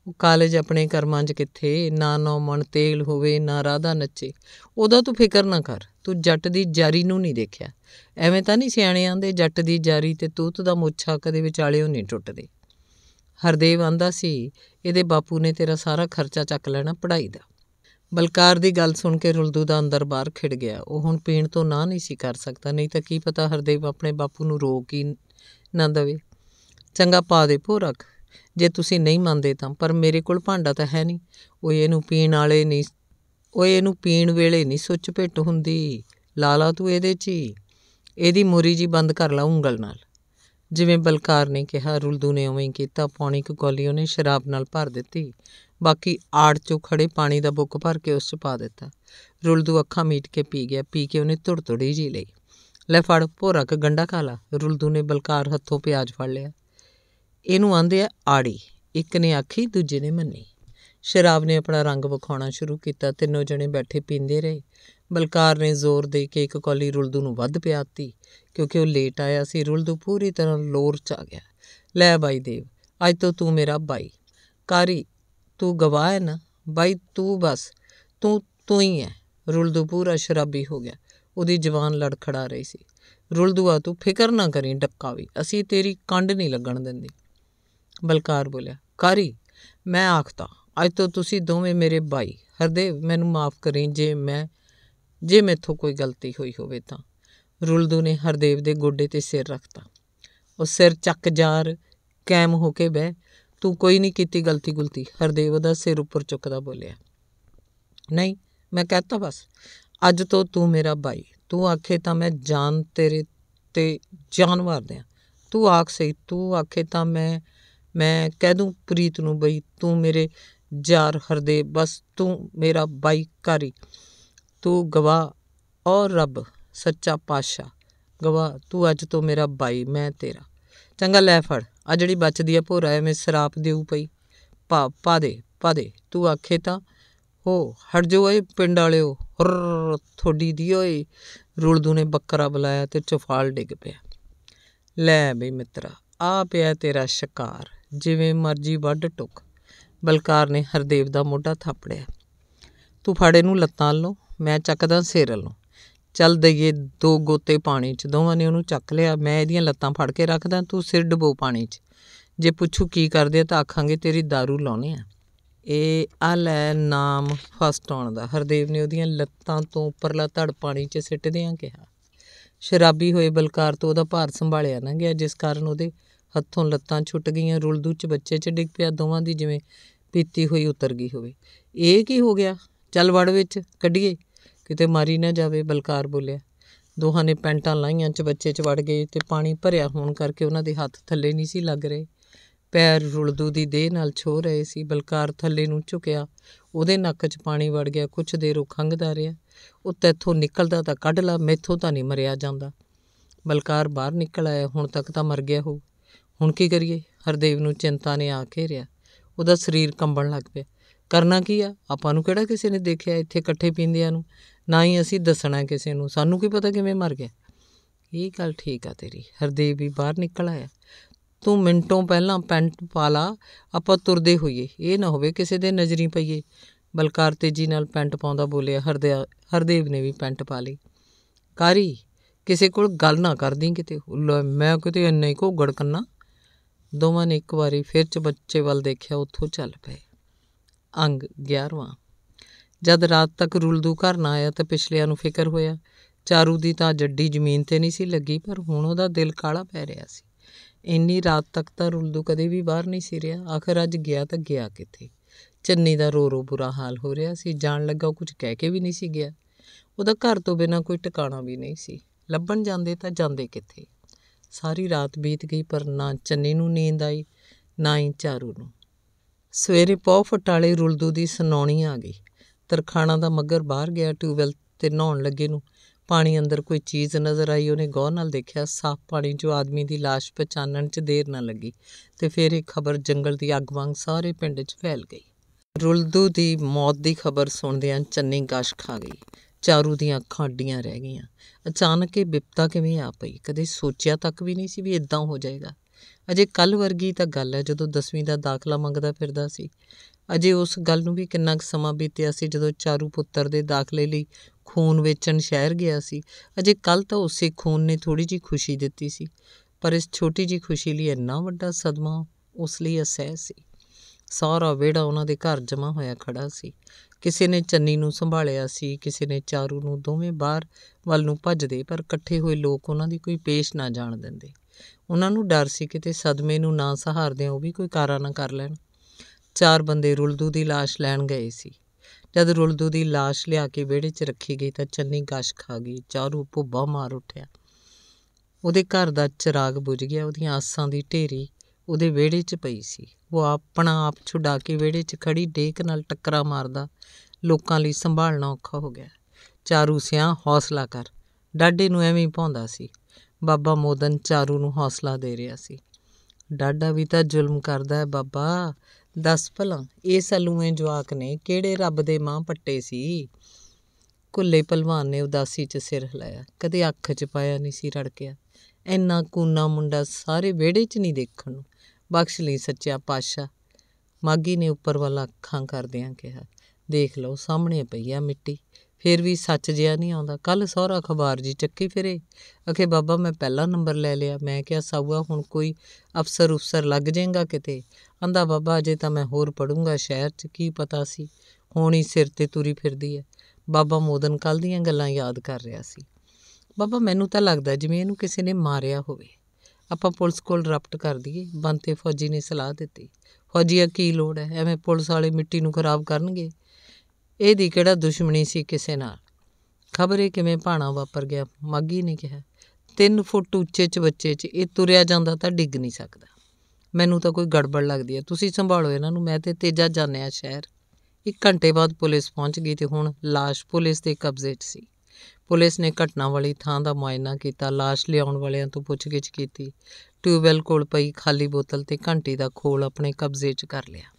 ਉਹ ਕਾਲਜ ਆਪਣੇ ਕਰਮਾਂ 'ਚ ਕਿੱਥੇ, ਨਾ ਨੌ ਮਣ ਤੇਲ ਹੋਵੇ ਨਾ ਰਾਧਾ ਨੱਚੇ। ਉਹਦਾ ਤੂੰ ਫਿਕਰ ਨਾ ਕਰ, ਤੂੰ ਜੱਟ ਦੀ ਜਾਰੀ ਨੂੰ ਨਹੀਂ ਦੇਖਿਆ। ਐਵੇਂ ਤਾਂ ਨਹੀਂ ਸਿਆਣੇ ਆਂਦੇ ਜੱਟ ਦੀ ਜਾਰੀ ਤੇ ਤੂਤ ਦਾ ਮੁੱਛਾ ਕਦੇ ਵਿਚਾਲਿਓ ਨਹੀਂ ਟੁੱਟਦੇ। ਹਰਦੇਵ ਆਂਦਾ ਸੀ ਇਹਦੇ ਬਾਪੂ ਨੇ ਤੇਰਾ ਸਾਰਾ ਖਰਚਾ ਚੱਕ ਲੈਣਾ ਪੜ੍ਹਾਈ ਦਾ। ਬਲਕਾਰ ਦੀ ਗੱਲ ਸੁਣ ਕੇ ਰੁਲਦੂ ਦਾ ਅੰਦਰ ਬਾਹਰ ਖਿੜ ਗਿਆ। ਉਹ ਹੁਣ ਪੀਣ ਤੋਂ ਨਾ ਨਹੀਂ ਸੀ ਕਰ ਸਕਦਾ, ਨਹੀਂ ਤਾਂ ਕੀ ਪਤਾ ਹਰਦੇਵ ਆਪਣੇ ਬਾਪੂ ਨੂੰ ਰੋਕ ਹੀ ਨਾ ਦੇਵੇ। ਚੰਗਾ ਪਾ ਦੇ ਭੋ ਰੱਖ ਜੇ ਤੁਸੀਂ ਨਹੀਂ ਮੰਨਦੇ ਤਾਂ, ਪਰ ਮੇਰੇ ਕੋਲ ਭਾਂਡਾ ਤਾਂ ਹੈ ਨਹੀਂ। ਉਹ ਇਹਨੂੰ ਪੀਣ ਵਾਲੇ ਨਹੀਂ ਉਹ ਇਹਨੂੰ ਪੀਣ ਵੇਲੇ ਨਹੀਂ ਸੁੱਚ ਭਿੱਟ ਹੁੰਦੀ। ਲਾ ਲਾ ਤੂੰ ਇਹਦੇ 'ਚ ਹੀ, ਇਹਦੀ ਮੋਰੀ ਜੀ ਬੰਦ ਕਰ ਲਾ ਉਂਗਲ ਨਾਲ। ਜਿਵੇਂ ਬਲਕਾਰ ਨੇ ਕਿਹਾ ਰੁਲਦੂ ਨੇ ਉਵੇਂ ਹੀ ਕੀਤਾ। ਪੌਣੀ ਕੁ ਕੌਲੀ ਉਹਨੇ ਸ਼ਰਾਬ ਨਾਲ ਭਰ ਦਿੱਤੀ, ਬਾਕੀ ਆੜ 'ਚੋਂ ਖੜੇ ਪਾਣੀ ਦਾ ਬੁੱਕ ਭਰ ਕੇ ਉਸ 'ਚ ਪਾ ਦਿੱਤਾ। ਰੁਲਦੂ ਅੱਖਾਂ ਮੀਟ ਕੇ ਪੀ ਗਿਆ। ਪੀ ਕੇ ਉਹਨੇ ਧੁੜ ਧੁੜੀ ਜੀ ਲਈ। ਲੈ ਫੜ ਭੋਰਾ ਕ ਗੰਢਾ ਖਾ ਲਾ। ਰੁਲਦੂ ਨੇ ਬਲਕਾਰ ਹੱਥੋਂ ਪਿਆਜ਼ ਫੜ ਲਿਆ। ਇਹਨੂੰ ਆਂਦੇ ਆ ਆੜੀ। ਇੱਕ ਨੇ ਆਖੀ ਦੂਜੇ ਨੇ ਮੰਨੀ। ਸ਼ਰਾਬ ਨੇ ਆਪਣਾ ਰੰਗ ਵਿਖਾਉਣਾ ਸ਼ੁਰੂ ਕੀਤਾ। ਤਿੰਨੋਂ ਜਣੇ ਬੈਠੇ ਪੀਂਦੇ ਰਹੇ। ਬਲਕਾਰ ਨੇ ਜ਼ੋਰ ਦੇ ਕੇ ਇੱਕ ਕੌਲੀ ਰੁਲਦੂ ਨੂੰ ਵੱਧ ਪਿਆ ਦਿੱਤੀ, ਕਿਉਂਕਿ ਉਹ ਲੇਟ ਆਇਆ ਸੀ। ਰੁਲਦੂ ਪੂਰੀ ਤਰ੍ਹਾਂ ਲੋਰ 'ਚ ਆ ਗਿਆ। ਲੈ ਬਾਈ ਦੇਵ, ਅੱਜ ਤੋਂ ਤੂੰ ਮੇਰਾ ਬਾਈ। ਕਾਰੀ ਤੂੰ ਗਵਾਹ ਹੈ ਨਾ ਬਾਈ, ਤੂੰ ਬਸ ਤੂੰ ਤੂੰ ਹੀ ਹੈ। ਰੁਲਦੂ ਪੂਰਾ ਸ਼ਰਾਬੀ ਹੋ ਗਿਆ। ਉਹਦੀ ਜਵਾਨ ਲੜਖੜਾ ਰਹੀ ਸੀ। ਰੁਲਦੂਆ ਤੂੰ ਫਿਕਰ ਨਾ ਕਰੀ ਡੱਕਾ ਵੀ, ਅਸੀਂ ਤੇਰੀ ਕੰਡ ਨਹੀਂ ਲੱਗਣ ਦਿੰਦੇ। ਬਲਕਾਰ ਬੋਲਿਆ ਕਾਰੀ ਮੈਂ ਆਖਤਾ ਅੱਜ ਤੋਂ ਤੁਸੀਂ ਦੋਵੇਂ ਮੇਰੇ ਬਾਈ। ਹਰਦੇਵ ਮੈਨੂੰ ਮਾਫ਼ ਕਰੀ ਜੇ ਮੈਂ ਜੇ ਮੈਥੋਂ ਕੋਈ ਗਲਤੀ ਹੋਈ ਹੋਵੇ ਤਾਂ। ਰੁਲਦੂ ਨੇ ਹਰਦੇਵ ਦੇ ਗੋਡੇ 'ਤੇ ਸਿਰ ਰੱਖਤਾ। ਉਹ ਸਿਰ ਚੱਕ ਜਾਰ ਕੈਮ ਹੋ ਕੇ ਬਹਿ, ਤੂੰ ਕੋਈ ਨਹੀਂ ਕੀਤੀ ਗਲਤੀ ਗੁਲਤੀ। ਹਰਦੇਵ ਉਹਦਾ ਸਿਰ ਉੱਪਰ ਚੁੱਕਦਾ ਬੋਲਿਆ ਨਹੀਂ ਮੈਂ ਕਹਿਤਾ ਬਸ, ਅੱਜ ਤੋਂ ਤੂੰ ਮੇਰਾ ਬਾਈ। ਤੂੰ ਆਖੇ ਤਾਂ ਮੈਂ ਜਾਨ ਤੇਰੇ 'ਤੇ ਜਾਨ ਮਾਰ ਦਿਆਂ। ਤੂੰ ਆਖ ਸਹੀ, ਤੂੰ ਆਖੇ ਤਾਂ ਮੈਂ ਮੈਂ ਕਹਿ ਦੂੰ ਪ੍ਰੀਤ ਨੂੰ ਬਈ ਤੂੰ ਮੇਰੇ ਯਾਰ ਹਰਦੇਵ, ਬਸ ਤੂੰ ਮੇਰਾ ਬਾਈ ਕਾਰੀ। ਤੂੰ ਗਵਾਹ ਔਰ ਰੱਬ ਸੱਚਾ ਪਾਤਸ਼ਾਹ ਗਵਾਹ, ਤੂੰ ਅੱਜ ਤੋਂ ਮੇਰਾ ਬਾਈ, ਮੈਂ ਤੇਰਾ। ਚੰਗਾ ਲੈ ਫੜ, ਆ ਜਿਹੜੀ ਬਚਦੀ ਆ ਭੋਰਾ ਐਵੇਂ ਸਰਾਪ ਦਿਓ ਪਈ, ਪਾ ਪਾ ਦੇ ਪਾ ਦੇ। ਤੂੰ ਆਖੇ ਤਾਂ ਹੋ ਹਟ ਜਾਓ ਓਏ ਪਿੰਡ ਵਾਲਿਓ, ਹੁਰ ਥੋਡੀ ਦੀ ਓਏ। ਰੁਲਦੂ ਨੇ ਬੱਕਰਾ ਬੁਲਾਇਆ ਤੇ ਚੁਫਾਲ ਡਿੱਗ ਪਿਆ। ਲੈ ਬਈ ਮਿੱਤਰਾ, ਆ ਪਿਆ ਤੇਰਾ ਸ਼ਿਕਾਰ, ਜਿਵੇਂ ਮਰਜ਼ੀ ਵੱਢ ਟੁੱਕ। ਬਲਕਾਰ ਨੇ ਹਰਦੇਵ ਦਾ ਮੋਢਾ ਥਾਪੜਿਆ। ਤੂੰ ਫੜ ਇਹਨੂੰ ਲੱਤਾਂ ਵੱਲੋਂ, ਮੈਂ ਚੱਕਦਾ ਸਿਰ ਵੱਲੋਂ। ਚੱਲ ਦਈਏ ਦੋ ਗੋਤੇ ਪਾਣੀ 'ਚ। ਦੋਵਾਂ ਨੇ ਉਹਨੂੰ ਚੱਕ ਲਿਆ। ਮੈਂ ਇਹਦੀਆਂ ਲੱਤਾਂ ਫੜ ਕੇ ਰੱਖਦਾ, ਤੂੰ ਸਿਰ ਡੁਬੋ ਪਾਣੀ 'ਚ। ਜੇ ਪੁੱਛੂ ਕੀ ਕਰਦੇ ਆ ਤਾਂ ਆਖਾਂਗੇ ਤੇਰੀ ਦਾਰੂ ਲਾਉਣੇ ਆ। ਇਹ ਆ ਲੈ ਨਾਮ ਫਸਟ ਆਉਣ ਦਾ। ਹਰਦੇਵ ਨੇ ਉਹਦੀਆਂ ਲੱਤਾਂ ਤੋਂ ਉੱਪਰਲਾ ਧੜ ਪਾਣੀ 'ਚ ਸਿੱਟਦਿਆਂ ਕਿਹਾ। ਸ਼ਰਾਬੀ ਹੋਏ ਬਲਕਾਰ ਤੋਂ ਉਹਦਾ ਭਾਰ ਸੰਭਾਲਿਆ ਨਾ ਗਿਆ, ਜਿਸ ਕਾਰਨ ਉਹਦੇ ਹੱਥੋਂ ਲੱਤਾਂ ਛੁੱਟ ਗਈਆਂ। ਰੁਲਦੂ 'ਚ ਬੱਚੇ 'ਚ ਡਿੱਗ ਪਿਆ। ਦੋਵਾਂ ਦੀ ਜਿਵੇਂ ਪੀਤੀ ਹੋਈ ਉਤਰ ਗਈ ਹੋਵੇ। ਇਹ ਕੀ ਹੋ ਗਿਆ? ਚੱਲ ਵੜ ਵਿੱਚ ਕੱਢੀਏ, ਕਿਤੇ ਮਾਰੀ ਨਾ ਜਾਵੇ। ਬਲਕਾਰ ਬੋਲਿਆ। ਦੋਹਾਂ ਨੇ ਪੈਂਟਾਂ ਲਾਹੀਆਂ 'ਚ ਬੱਚੇ 'ਚ ਵੜ ਗਏ ਤੇ ਪਾਣੀ ਭਰਿਆ ਹੋਣ ਕਰਕੇ ਉਹਨਾਂ ਦੇ ਹੱਥ ਥੱਲੇ ਨਹੀਂ ਸੀ ਲੱਗ ਰਹੇ। ਪੈਰ ਰੁਲਦੂ ਦੀ ਦੇਹ ਨਾਲ ਛੋਹ ਰਹੇ ਸੀ। ਬਲਕਾਰ ਥੱਲੇ ਨੂੰ ਝੁਕਿਆ, ਉਹਦੇ ਨੱਕ 'ਚ ਪਾਣੀ ਵੜ ਗਿਆ। ਕੁਛ ਦੇਰ ਉਹ ਖੰਘਦਾ ਰਿਹਾ। ਉਹ ਤੈਥੋਂ ਨਿਕਲਦਾ ਤਾਂ ਕੱਢ ਲਾ, ਮੈਥੋਂ ਤਾਂ ਨਹੀਂ ਮਰਿਆ ਜਾਂਦਾ। ਬਲਕਾਰ ਬਾਹਰ ਨਿਕਲ ਆਇਆ। ਹੁਣ ਤੱਕ ਤਾਂ ਮਰ ਗਿਆ ਹੋਊ, ਹੁਣ ਕੀ ਕਰੀਏ? ਹਰਦੇਵ ਨੂੰ ਚਿੰਤਾ ਨੇ ਆ ਘੇਰਿਆ। ਉਹਦਾ ਸਰੀਰ ਕੰਬਣ ਲੱਗ ਪਿਆ। ਕਰਨਾ ਕੀ ਆ? ਆਪਾਂ ਨੂੰ ਕਿਹੜਾ ਕਿਸੇ ਨੇ ਦੇਖਿਆ ਇੱਥੇ ਇਕੱਠੇ ਪੀਂਦਿਆਂ ਨੂੰ, ਨਾ ਹੀ ਅਸੀਂ ਦੱਸਣਾ ਕਿਸੇ ਨੂੰ। ਸਾਨੂੰ ਕੀ ਪਤਾ ਕਿਵੇਂ ਮਰ ਗਿਆ। ਇਹ ਗੱਲ ਠੀਕ ਆ ਤੇਰੀ। ਹਰਦੇਵ ਵੀ ਬਾਹਰ ਨਿਕਲ ਆਇਆ। ਤੂੰ ਮਿੰਟੋਂ ਪਹਿਲਾਂ ਪੈਂਟ ਪਾ ਲਾ, ਆਪਾਂ ਤੁਰਦੇ ਹੋਈਏ, ਇਹ ਨਾ ਹੋਵੇ ਕਿਸੇ ਦੇ ਨਜ਼ਰੀ ਪਈਏ। ਬਲਕਾਰ ਤੇਜ਼ੀ ਨਾਲ ਪੈਂਟ ਪਾਉਂਦਾ ਬੋਲਿਆ। ਹਰਦੇ ਹਰਦੇਵ ਨੇ ਵੀ ਪੈਂਟ ਪਾ ਲਈ। ਕਾਰੀ ਕਿਸੇ ਕੋਲ ਗੱਲ ਨਾ ਕਰਦੀ ਕਿਤੇ। ਲੈ ਮੈਂ ਕਿਤੇ ਇੰਨਾ ਹੀ ਘੋਗੜ ਕੰਨਾ। ਦੋਵਾਂ ਨੇ ਇੱਕ ਵਾਰੀ ਫਿਰ ਚ ਬੱਚੇ ਵੱਲ ਦੇਖਿਆ, ਉੱਥੋਂ ਚੱਲ ਪਏ। ਅੰਗ ਗਿਆਰਵਾਂ। ਜਦ ਰਾਤ ਤੱਕ ਰੁਲਦੂ ਘਰ ਨਾ ਆਇਆ ਤਾਂ ਪਿਛਲਿਆਂ ਨੂੰ ਫਿਕਰ ਹੋਇਆ। ਚਾਰੂ ਦੀ ਤਾਂ ਜੱਡੀ ਜ਼ਮੀਨ 'ਤੇ ਨਹੀਂ ਸੀ ਲੱਗੀ, ਪਰ ਹੁਣ ਉਹਦਾ ਦਿਲ ਕਾਹਲਾ ਪੈ ਰਿਹਾ ਸੀ। ਇੰਨੀ ਰਾਤ ਤੱਕ ਤਾਂ ਰੁਲਦੂ ਕਦੇ ਵੀ ਬਾਹਰ ਨਹੀਂ ਸੀ ਰਿਹਾ। ਆਖਰ ਅੱਜ ਗਿਆ ਤਾਂ ਗਿਆ ਕਿੱਥੇ? ਚੰਨੀ ਦਾ ਰੋ ਰੋ ਬੁਰਾ ਹਾਲ ਹੋ ਰਿਹਾ ਸੀ। ਜਾਣ ਲੱਗਾ ਉਹ ਕੁਝ ਕਹਿ ਕੇ ਵੀ ਨਹੀਂ ਸੀ ਗਿਆ। ਉਹਦਾ ਘਰ ਤੋਂ ਬਿਨਾਂ ਕੋਈ ਟਿਕਾਣਾ ਵੀ ਨਹੀਂ ਸੀ। ਲੱਭਣ ਜਾਂਦੇ ਤਾਂ ਜਾਂਦੇ ਕਿੱਥੇ? ਸਾਰੀ ਰਾਤ ਬੀਤ ਗਈ, ਪਰ ਨਾ ਚੰਨੀ ਨੂੰ ਨੀਂਦ ਆਈ ਨਾ ਹੀ ਚਾਰੂ ਨੂੰ। ਸਵੇਰੇ ਪੌ ਫਟਾਲੇ ਰੁਲਦੂ ਦੀ ਸੁਣਾਉਣੀ ਆ ਗਈ। ਤਰਖਾਣਾ ਦਾ ਮੱਘਰ ਬਾਹਰ ਗਿਆ। ਟਿਊਬਵੈੱਲ 'ਤੇ ਨਹਾਉਣ ਲੱਗੇ ਨੂੰ ਪਾਣੀ ਅੰਦਰ ਕੋਈ ਚੀਜ਼ ਨਜ਼ਰ ਆਈ। ਉਹਨੇ ਗੌਰ ਨਾਲ ਦੇਖਿਆ। ਸਾਫ਼ ਪਾਣੀ 'ਚੋਂ ਆਦਮੀ ਦੀ ਲਾਸ਼ ਪਛਾਣਨ 'ਚ ਦੇਰ ਨਾ ਲੱਗੀ ਅਤੇ ਫਿਰ ਇਹ ਖਬਰ ਜੰਗਲ ਦੀ ਅੱਗ ਵਾਂਗ ਸਾਰੇ ਪਿੰਡ 'ਚ ਫੈਲ ਗਈ। ਰੁਲਦੂ ਦੀ ਮੌਤ ਦੀ ਖਬਰ ਸੁਣਦਿਆਂ ਚੰਨੀ ਗਸ਼ ਖਾ ਗਈ। ਚਾਰੂ ਦੀਆਂ ਅੱਖਾਂ ਅੱਡੀਆਂ ਰਹਿ ਗਈਆਂ। ਅਚਾਨਕ ਇਹ ਬਿਪਤਾ ਕਿਵੇਂ ਆ ਪਈ? ਕਦੇ ਸੋਚਿਆ ਤੱਕ ਵੀ ਨਹੀਂ ਸੀ ਵੀ ਇੱਦਾਂ ਹੋ ਜਾਏਗਾ। ਅਜੇ ਕੱਲ੍ਹ ਵਰਗੀ ਤਾਂ ਗੱਲ ਹੈ ਜਦੋਂ ਦਸਵੀਂ ਦਾ ਦਾਖਲਾ ਮੰਗਦਾ ਫਿਰਦਾ ਸੀ। ਅਜੇ ਉਸ ਗੱਲ ਨੂੰ ਵੀ ਕਿੰਨਾ ਕੁ ਸਮਾਂ ਬੀਤਿਆ ਸੀ ਜਦੋਂ ਚਾਰੂ ਪੁੱਤਰ ਦੇ ਦਾਖਲੇ ਲਈ ਖੂਨ ਵੇਚਣ ਸ਼ਹਿਰ ਗਿਆ ਸੀ। ਅਜੇ ਕੱਲ੍ਹ ਤਾਂ ਉਸੇ ਖੂਨ ਨੇ ਥੋੜ੍ਹੀ ਜਿਹੀ ਖੁਸ਼ੀ ਦਿੱਤੀ ਸੀ, ਪਰ ਇਸ ਛੋਟੀ ਜਿਹੀ ਖੁਸ਼ੀ ਲਈ ਇੰਨਾ ਵੱਡਾ ਸਦਮਾ ਉਸ ਲਈ ਅਸਹਿ ਸੀ। ਸਾਰਾ ਵਿਹੜਾ ਉਹਨਾਂ ਦੇ ਘਰ ਜਮ੍ਹਾਂ ਹੋਇਆ ਖੜ੍ਹਾ ਸੀ। ਕਿਸੇ ਨੇ ਚੰਨੀ ਨੂੰ ਸੰਭਾਲਿਆ ਸੀ, ਕਿਸੇ ਨੇ ਚਾਰੂ ਨੂੰ। ਦੋਵੇਂ ਬਾਹਰ ਵੱਲ ਨੂੰ ਭੱਜਦੇ, ਪਰ ਇਕੱਠੇ ਹੋਏ ਲੋਕ ਉਹਨਾਂ ਦੀ ਕੋਈ ਪੇਸ਼ ਨਾ ਜਾਣ ਦਿੰਦੇ। ਉਹਨਾਂ ਨੂੰ ਡਰ ਸੀ ਕਿਤੇ ਸਦਮੇ ਨੂੰ ਨਾ ਸਹਾਰਦਿਆਂ ਉਹ ਵੀ ਕੋਈ ਕਾਰਾ ਨਾ ਕਰ ਲੈਣ। ਚਾਰ ਬੰਦੇ ਰੁਲਦੂ ਦੀ ਲਾਸ਼ ਲੈਣ ਗਏ ਸੀ। ਜਦ ਰੁਲਦੂ ਦੀ ਲਾਸ਼ ਲਿਆ ਕੇ ਵਿਹੜੇ 'ਚ ਰੱਖੀ ਗਈ ਤਾਂ ਚੰਨੀ ਗਸ਼ ਖਾ ਗਈ। ਚਾਰੂ ਭੁੱਬਾ ਮਾਰ ਉੱਠਿਆ। ਉਹਦੇ ਘਰ ਦਾ ਚਿਰਾਗ ਬੁਝ ਗਿਆ। ਉਹਦੀਆਂ ਆਸਾਂ ਦੀ ਢੇਰੀ ਉਹਦੇ ਵਿਹੜੇ 'ਚ ਪਈ ਸੀ। ਉਹ ਆਪਣਾ ਆਪ ਛੁਡਾ ਕੇ ਵਿਹੜੇ 'ਚ ਖੜ੍ਹੀ ਡੇਕ ਨਾਲ ਟੱਕਰਾਂ ਮਾਰਦਾ ਲੋਕਾਂ ਲਈ ਸੰਭਾਲਣਾ ਔਖਾ ਹੋ ਗਿਆ। ਚਾਰੂ ਸਿਆਂ, ਹੌਸਲਾ ਕਰ। ਡਾਢੇ ਨੂੰ ਐਵੇਂ ਹੀ ਭਾਉਂਦਾ ਸੀ। ਬਾਬਾ ਮੋਦਨ ਚਾਰੂ ਨੂੰ ਹੌਸਲਾ ਦੇ ਰਿਹਾ ਸੀ। ਡਾਢਾ ਵੀ ਤਾਂ ਜ਼ੁਲਮ ਕਰਦਾ ਹੈ ਬਾਬਾ। ਦੱਸ ਭਲਾ ਇਹ ਸਲੂਏ ਜਵਾਕ ਨੇ ਕਿਹੜੇ ਰੱਬ ਦੇ ਮਾਂਹ ਪੱਟੇ ਸੀ? ਕੁੱਲੇ ਭਲਵਾਨ ਨੇ ਉਦਾਸੀ 'ਚ ਸਿਰ ਹਿਲਾਇਆ। ਕਦੇ ਅੱਖ 'ਚ ਪਾਇਆ ਨਹੀਂ ਸੀ ਰੜਕਿਆ। ਇੰਨਾ ਕੂਨਾ ਮੁੰਡਾ ਸਾਰੇ ਵਿਹੜੇ 'ਚ ਨਹੀਂ ਦੇਖਣ ਨੂੰ। ਬਖਸ਼ ਲਈ ਸੱਚਿਆ ਪਾਤਸ਼ਾਹ। ਮਾਘੀ ਨੇ ਉੱਪਰ ਵੱਲ ਅੱਖਾਂ ਕਰਦਿਆਂ ਕਿਹਾ। ਦੇਖ ਲਓ ਸਾਹਮਣੇ ਪਈ ਆ ਮਿੱਟੀ, ਫਿਰ ਵੀ ਸੱਚ ਜਿਹਾ ਨਹੀਂ ਆਉਂਦਾ। ਕੱਲ੍ਹ ਸਹੁਰਾ ਅਖਬਾਰ ਜੀ ਚੱਕੀ ਫਿਰੇ, ਅਖੇ ਬਾਬਾ ਮੈਂ ਪਹਿਲਾ ਨੰਬਰ ਲੈ ਲਿਆ। ਮੈਂ ਕਿਹਾ ਸਾਊਆ ਹੁਣ ਕੋਈ ਅਫਸਰ ਉਫਸਰ ਲੱਗ ਜਾਏਗਾ ਕਿਤੇ। ਆਂਦਾ ਬਾਬਾ ਅਜੇ ਤਾਂ ਮੈਂ ਹੋਰ ਪੜੂੰਗਾ ਸ਼ਹਿਰ 'ਚ। ਕੀ ਪਤਾ ਸੀ ਹੁਣ ਹੀ ਸਿਰ 'ਤੇ ਤੁਰੀ ਫਿਰਦੀ ਹੈ। ਬਾਬਾ ਮੋਦਨ ਕੱਲ੍ਹ ਦੀਆਂ ਗੱਲਾਂ ਯਾਦ ਕਰ ਰਿਹਾ ਸੀ। ਬਾਬਾ ਮੈਨੂੰ ਤਾਂ ਲੱਗਦਾ ਜਿਵੇਂ ਇਹਨੂੰ ਕਿਸੇ ਨੇ ਮਾਰਿਆ ਹੋਵੇ। ਆਪਾਂ ਪੁਲਿਸ ਕੋਲ ਰਪਟ ਕਰ ਦਈਏ। ਬੰਤੇ ਫੌਜੀ ਨੇ ਸਲਾਹ ਦਿੱਤੀ। ਫੌਜੀਆ ਕੀ ਲੋੜ ਹੈ, ਐਵੇਂ ਪੁਲਿਸ ਵਾਲੇ ਮਿੱਟੀ ਨੂੰ ਖਰਾਬ ਕਰਨਗੇ। ਇਹਦੀ ਕਿਹੜਾ ਦੁਸ਼ਮਣੀ ਸੀ ਕਿਸੇ ਨਾਲ। ਖਬਰ ਇਹ ਕਿਵੇਂ ਭਾਣਾ ਵਾਪਰ ਗਿਆ, ਮਾਘੀ ਨੇ ਕਿਹਾ। ਤਿੰਨ ਫੁੱਟ ਉੱਚੇ 'ਚ ਬੱਚੇ 'ਚ ਇਹ ਤੁਰਿਆ ਜਾਂਦਾ ਤਾਂ ਡਿੱਗ ਨਹੀਂ ਸਕਦਾ। ਮੈਨੂੰ ਤਾਂ ਕੋਈ ਗੜਬੜ ਲੱਗਦੀ ਹੈ। ਤੁਸੀਂ ਸੰਭਾਲੋ ਇਹਨਾਂ ਨੂੰ, ਮੈਂ ਤੇ ਤੇਜਾ ਜਾਂਦੇ ਹਾਂ ਸ਼ਹਿਰ। ਇੱਕ ਘੰਟੇ ਬਾਅਦ ਪੁਲਿਸ ਪਹੁੰਚ ਗਈ ਤੇ ਹੁਣ ਲਾਸ਼ ਪੁਲਿਸ ਦੇ ਕਬਜ਼ੇ 'ਚ ਸੀ। ਪੁਲਿਸ ਨੇ ਘਟਨਾ ਵਾਲੀ ਥਾਂ ਦਾ ਮੁਆਇਨਾ ਕੀਤਾ, ਲਾਸ਼ ਲਿਆਉਣ ਵਾਲਿਆਂ ਤੋਂ ਪੁੱਛਗਿੱਛ ਕੀਤੀ, ਟਿਊਬਵੈੱਲ ਕੋਲ ਪਈ ਖਾਲੀ ਬੋਤਲ ਤੇ ਘੰਟੀ ਦਾ ਖੋਲ ਆਪਣੇ ਕਬਜ਼ੇ 'ਚ ਕਰ ਲਿਆ।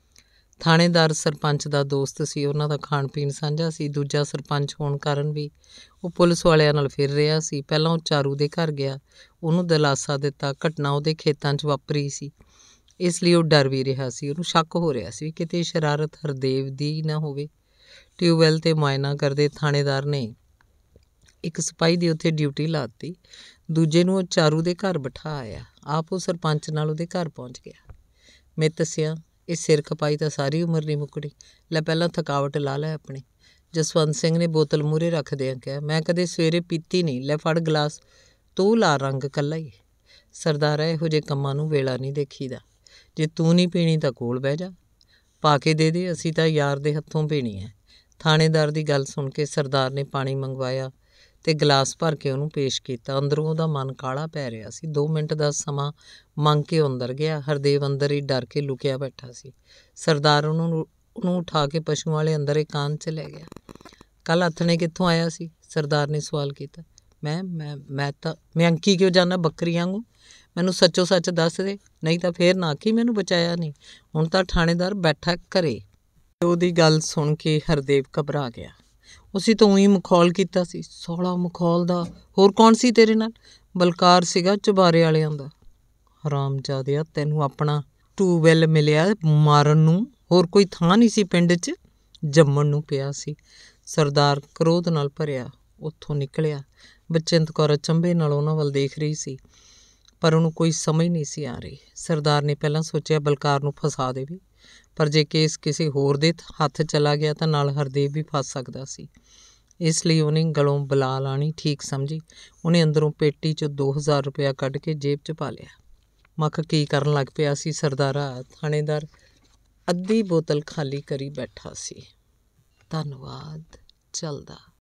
ਥਾਣੇਦਾਰ ਸਰਪੰਚ ਦਾ ਦੋਸਤ ਸੀ, ਉਹਨਾਂ ਦਾ ਖਾਣ ਪੀਣ ਸਾਂਝਾ ਸੀ। ਦੂਜਾ ਸਰਪੰਚ ਹੋਣ ਕਾਰਨ ਵੀ ਉਹ ਪੁਲਿਸ ਵਾਲਿਆਂ ਨਾਲ ਫਿਰ ਰਿਹਾ ਸੀ। ਪਹਿਲਾਂ ਉਹ ਚਾਰੂ ਦੇ ਘਰ ਗਿਆ, ਉਹਨੂੰ ਦਿਲਾਸਾ ਦਿੱਤਾ। ਘਟਨਾ ਉਹਦੇ ਖੇਤਾਂ 'ਚ ਵਾਪਰੀ ਸੀ, ਇਸ ਲਈ ਉਹ ਡਰ ਵੀ ਰਿਹਾ ਸੀ। ਉਹਨੂੰ ਸ਼ੱਕ ਹੋ ਰਿਹਾ ਸੀ ਕਿਤੇ ਸ਼ਰਾਰਤ ਹਰਦੇਵ ਦੀ ਨਾ ਹੋਵੇ। ਟਿਊਬਵੈੱਲ 'ਤੇ ਮੁਆਇਨਾ ਕਰਦੇ ਥਾਣੇਦਾਰ ਨੇ ਇੱਕ ਸਿਪਾਹੀ ਦੀ ਉੱਥੇ ਡਿਊਟੀ ਲਾ ਦਿੱਤੀ। ਦੂਜੇ ਨੂੰ ਉਹ ਚਾਰੂ ਦੇ ਘਰ ਬਿਠਾ ਆਇਆ। ਆਪ ਉਹ ਸਰਪੰਚ ਨਾਲ ਉਹਦੇ ਘਰ ਪਹੁੰਚ ਗਿਆ। ਮੈਂ ਦੱਸਿਆ ਇਹ ਸਿਰ ਖਪਾਈ ਤਾਂ ਸਾਰੀ ਉਮਰ ਨਹੀਂ ਮੁੱਕਣੀ। ਲੈ ਪਹਿਲਾਂ ਥਕਾਵਟ ਲਾ ਲੈ ਆਪਣੀ। ਜਸਵੰਤ ਸਿੰਘ ਨੇ ਬੋਤਲ ਮੂਹਰੇ ਰੱਖਦਿਆਂ ਕਿਹਾ। ਮੈਂ ਕਦੇ ਸਵੇਰੇ ਪੀਤੀ ਨਹੀਂ। ਲੈ ਫੜ ਗਲਾਸ, ਤੂੰ ਲਾ ਰੰਗ ਇਕੱਲਾ ਹੀ। ਸਰਦਾਰਾ ਇਹੋ ਜਿਹੇ ਕੰਮਾਂ ਨੂੰ ਵੇਲਾ ਨਹੀਂ ਦੇਖੀਦਾ। ਜੇ ਤੂੰ ਨਹੀਂ ਪੀਣੀ ਤਾਂ ਕੋਲ ਬਹਿ ਜਾ, ਪਾ ਕੇ ਦੇ ਦੇ। ਅਸੀਂ ਤਾਂ ਯਾਰ ਦੇ ਹੱਥੋਂ ਪੀਣੀ ਹੈ। ਥਾਣੇਦਾਰ ਦੀ ਗੱਲ ਸੁਣ ਕੇ ਸਰਦਾਰ ਨੇ ਪਾਣੀ ਮੰਗਵਾਇਆ ਤੇ ਗਲਾਸ ਭਰ ਕੇ ਉਹਨੂੰ ਪੇਸ਼ ਕੀਤਾ। ਅੰਦਰੋਂ ਉਹਦਾ ਮਨ ਕਾਹਲਾ ਪੈ ਰਿਹਾ ਸੀ। ਦੋ ਮਿੰਟ ਦਾ ਸਮਾਂ ਮੰਗ ਕੇ ਅੰਦਰ ਗਿਆ। ਹਰਦੇਵ ਅੰਦਰ ਹੀ ਡਰ ਕੇ ਲੁਕਿਆ ਬੈਠਾ ਸੀ। ਸਰਦਾਰ ਉਹਨੂੰ ਉਹਨੂੰ ਉਠਾ ਕੇ ਪਸ਼ੂਆਂ ਵਾਲੇ ਅੰਦਰ ਇਕਾਂਤ 'ਚ ਲੈ ਗਿਆ। ਕੱਲ੍ਹ ਆਥਣੇ ਕਿੱਥੋਂ ਆਇਆ ਸੀ? ਸਰਦਾਰ ਨੇ ਸਵਾਲ ਕੀਤਾ। ਮੈਂ ਮੈਂ ਮੈਂ ਤਾਂ ਮੈਂ ਅੰਕੀ ਕਿਉਂ ਜਾਂਦਾ ਬੱਕਰੀਆਂ ਵਾਂਗੂ? ਮੈਨੂੰ ਸੱਚੋ ਸੱਚ ਦੱਸ ਦੇ, ਨਹੀਂ ਤਾਂ ਫੇਰ ਨਾ ਆਖੀ ਮੈਨੂੰ ਬਚਾਇਆ ਨਹੀਂ। ਹੁਣ ਤਾਂ ਥਾਣੇਦਾਰ ਬੈਠਾ ਘਰੇ। ਉਹਦੀ ਗੱਲ ਸੁਣ ਕੇ ਹਰਦੇਵ ਘਬਰਾ ਗਿਆ। ਉਸੀ ਤੋਂ ਹੀ ਮਖੌਲ ਕੀਤਾ ਸੀ। ਸੋਲਾਂ ਮਖੌਲ ਦਾ ਹੋਰ ਕੌਣ ਸੀ ਤੇਰੇ ਨਾਲ? ਬਲਕਾਰ ਸੀਗਾ ਚੁਬਾਰੇ ਵਾਲਿਆਂ ਦਾ। ਹਰਾਮਜ਼ਾਦਿਆ, ਤੈਨੂੰ ਆਪਣਾ ਟਿਊਬਵੈੱਲ ਮਿਲਿਆ ਮਾਰਨ ਨੂੰ, ਹੋਰ ਕੋਈ ਥਾਂ ਨਹੀਂ ਸੀ ਪਿੰਡ 'ਚ? ਜੰਮਣ ਨੂੰ ਪਿਆ ਸੀ। ਸਰਦਾਰ ਕ੍ਰੋਧ ਨਾਲ ਭਰਿਆ ਉੱਥੋਂ ਨਿਕਲਿਆ। ਬਚਿੰਤ ਕੌਰ ਅਚੰਭੇ ਨਾਲ ਉਹਨਾਂ ਵੱਲ ਦੇਖ ਰਹੀ ਸੀ, ਪਰ ਉਹਨੂੰ ਕੋਈ ਸਮਝ ਨਹੀਂ ਸੀ ਆ ਰਹੀ। ਸਰਦਾਰ ਨੇ ਪਹਿਲਾਂ ਸੋਚਿਆ ਬਲਕਾਰ ਨੂੰ ਫਸਾ ਦੇਵੇ, ਪਰ ਜੇ ਕੇਸ ਕਿਸੇ ਹੋਰ ਦੇ ਹੱਥ ਚਲਾ ਗਿਆ ਤਾਂ ਨਾਲ ਹਰਦੇਵ ਵੀ ਫਸ ਸਕਦਾ ਸੀ। ਇਸ ਲਈ ਉਹਨੇ ਗਲੋਂ ਬੁਲਾ ਲਾਣੀ ਠੀਕ ਸਮਝੀ। ਉਹਨੇ ਅੰਦਰੋਂ ਪੇਟੀ 'ਚੋਂ ਦੋ ਹਜ਼ਾਰ ਰੁਪਇਆ ਕੱਢ ਕੇ ਜੇਬ 'ਚ ਪਾ ਲਿਆ। ਮੱਖ ਕੀ ਕਰਨ ਲੱਗ ਪਿਆ ਸੀ ਸਰਦਾਰਾ? ਥਾਣੇਦਾਰ ਅੱਧੀ ਬੋਤਲ ਖਾਲੀ ਕਰੀ ਬੈਠਾ ਸੀ। ਧੰਨਵਾਦ। ਚੱਲਦਾ।